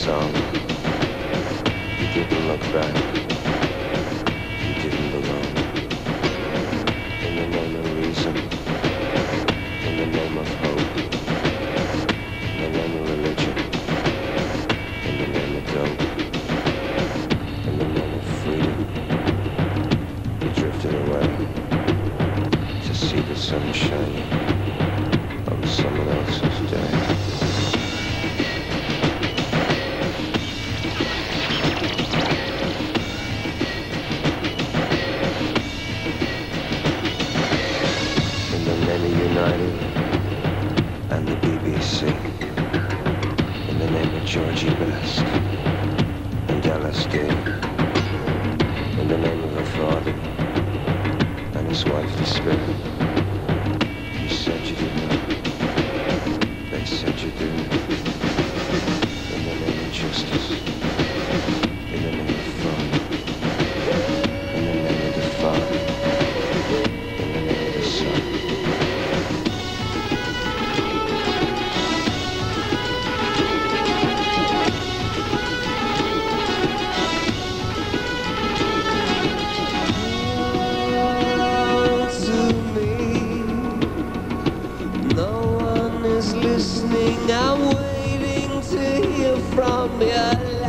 song. You didn't look back. You didn't belong. In the name of reason. In the name of hope. In the name of religion. In the name of dope. In the name of freedom. You drifted away to see the sun shining on someone else's day. United and the BBC, in the name of Georgie Best and LSD, in the name of her father and his wife, the spirit. You said you didn't know, they said you didn't. In the name of justice, in the name of fun, in the name of the Father, in the name of the Son. Listening, I'm waiting to hear from you.